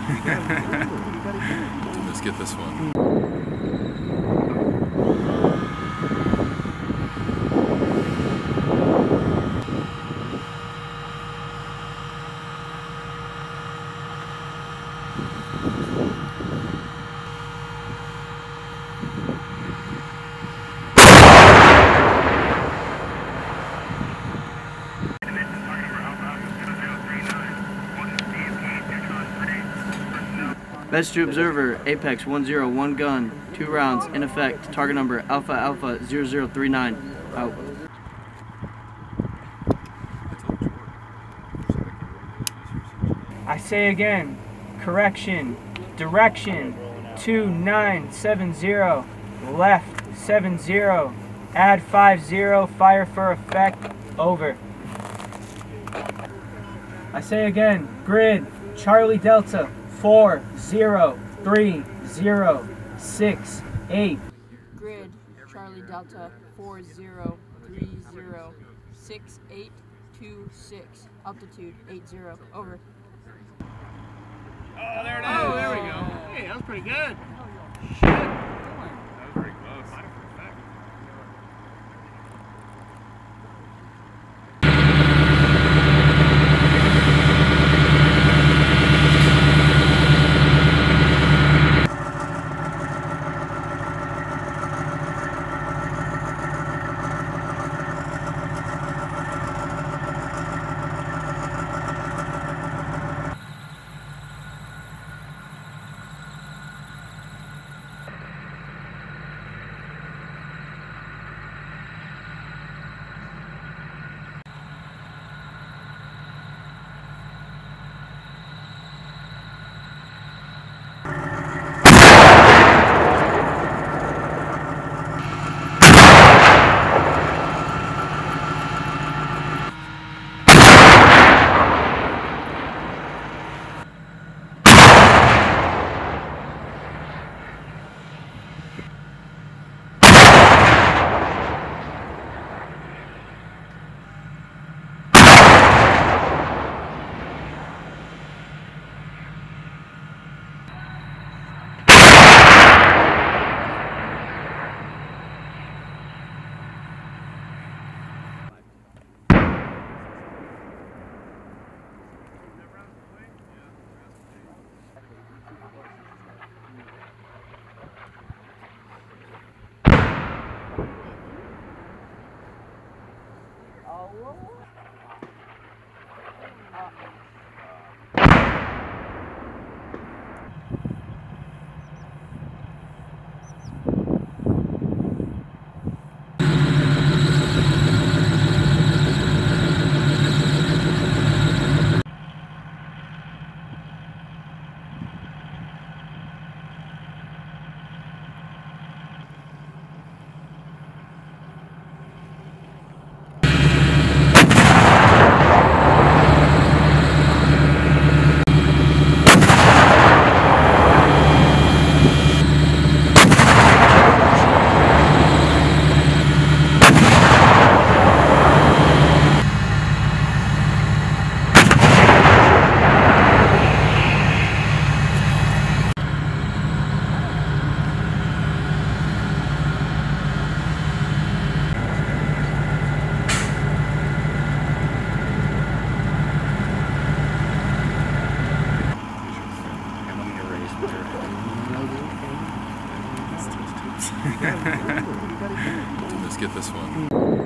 Let's get this one. Best to observer, Apex 101 gun, 2 rounds, in effect, target number Alpha Alpha 0039, out. I say again, correction, direction, 2970, left 70, add 50, fire for effect, over. I say again, grid, Charlie Delta, 403068. Grid, Charlie Delta, 40306826, altitude 80, over. Oh, there it is. Oh, there we go. Hey, that was pretty good. Shit. That was pretty close. Let's get this one.